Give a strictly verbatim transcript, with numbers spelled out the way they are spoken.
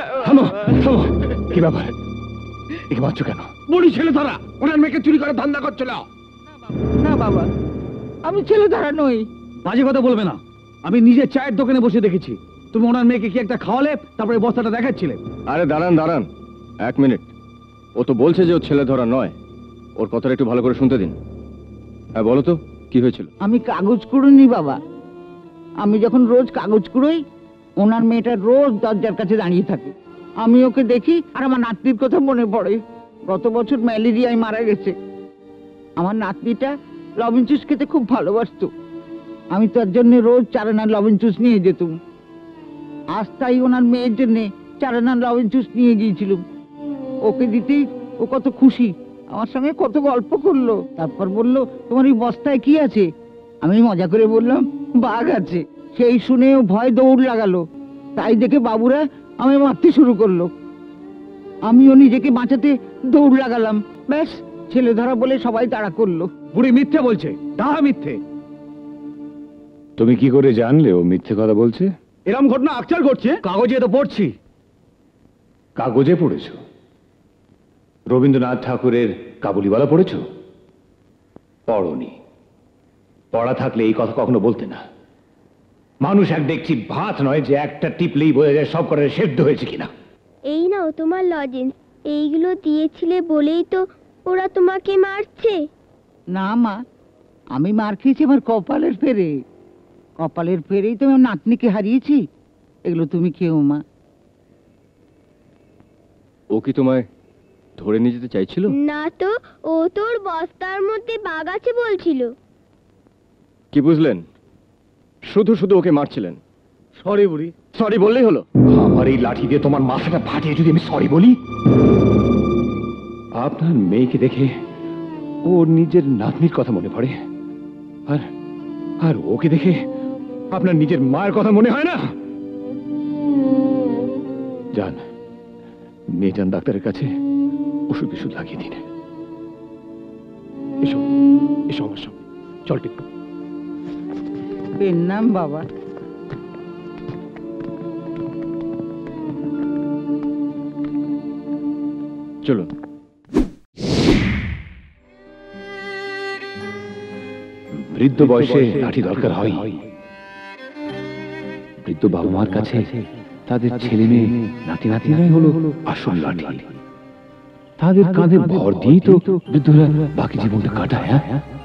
থামো থামো, কি ব্যাপার? একে মারছো কেন? বুড়ি ছেলে ধরা ওনার মেয়েকে চুরি করে ধান্দা করছিল। না বাবা, আমি ছেলে ধরা নই। বাজে কথা বলবে না। আমি নিজে চায়ের দোকানে বসে দেখেছি তুমি ওনার মেয়েকে কি একটা খাওয়ালে, তারপরে বস্তাটা দেখাচ্ছিলে। আরে দাঁড়ান দাঁড়ান এক মিনিট। ও তো বলছে যে ও ছেলে ধরা নয়। ওর কথাটা একটু ভালো করে শুনতে দিন। হ্যাঁ বলো তো কি হয়েছিল? আমি কাগজ কুড়োইনি বাবা। আমি যখন রোজ কাগজ কুড়োই, ওনার মেয়েটা রোজ দরজার কাছে দাঁড়িয়ে থাকে। আমি ওকে দেখি আর আমার নাতনির কথা মনে পড়ে। গত বছর ম্যালেরিয়ায় মারা গেছে। আমার নাতনিটা লবণ জুস খেতে খুব ভালোবাসতো। আমি তার জন্য রোজ চারানার লবণ জুস নিয়ে যেতুম। আজ তাই ওনার মেয়ের জন্য চারানার লবণ জুস নিয়ে গিয়েছিল। ওকে দিতেই ও কত খুশি, আমার সঙ্গে কত গল্প করলো। তারপর বলল, তোমার এই বস্তায় কি আছে? আমি মজা করে বললাম, বাঘ আছে। সেই শুনে ও ভয় দৌড় লাগালো। তাই দেখে বাবুরা আমি মারতে শুরু করলো। আমিও নিজেকে বাঁচাতে দৌড় লাগালাম। ব্যাস, ছেলে ধরা বলে সবাই তাড়া করলো। বুড়ি মিথ্যে বলছে, ডাহা মিথ্যে। তুমি কি করে জানলে ও মিথ্যে কথা বলছে? এরম ঘটনা আকচার ঘটছে, কাগজে তো পড়ছি। কাগজে পড়েছো? রবীন্দ্রনাথ ঠাকুরের কাবুলিওয়ালা পড়েছো? পড়নি। পড়া থাকলে এই কথা কখনো বলতে না। মানুষ এক দেখছি ভাত নয় যে একটা টিপলেই বোঝা যায় সব করে সেদ্ধ হয়েছে কিনা। এই নাও তোমার লজেন্স। এইগুলো দিয়েছিলে বলেই তো ওরা তোমাকে মারছে। না মা, আমি মার খেয়েছি আমার কপালের ফেরে। কপালের ফেরেই তো আমার নাতনিকে হারিয়েছি। এগুলো তুমি খেও মা। ও কি তোমায় ধরে নিয়ে যেতে চাইছিল? না তো, ও তোর বস্তার মধ্যে বাঘ আছে বলছিল। কি বুঝলেন? শুধু শুধু ওকে মারছিলেন। সরি বুড়ি। সরি বললেই হলো? আমার এই লাঠি দিয়ে তোমার মাথাটা ফাটিয়ে যদি আমি সরি বলি? আপনার মেয়েকে দেখে ওর নিজের নাতনির কথা মনে পড়ে, আর আর ওকে দেখে আপনার নিজের মায়ের কথা মনে হয় না? যান, নিয়ে যান ডাক্তারের কাছে, ওষুধ ওষুধ লাগিয়ে দিন। এসো এসো আমার সঙ্গে, চল টিপু। এর নাম বাবা। চলুন। বৃদ্ধ বয়সে লাঠি দরকার হয়। বৃদ্ধ বাবা মার কাছে তাদের ছেলে মেয়ে নাতি নাতিরাই হলো আসল লাঠি। তাদের কাঁধে ভর দিয়েই তো বৃদ্ধরা বাকি জীবনটা কাটায়। হ্যাঁ,